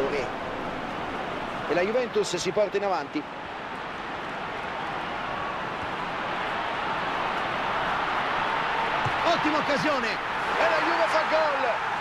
Traoré. E la Juventus si porta in avanti. Ottima occasione. E la Juve fa gol.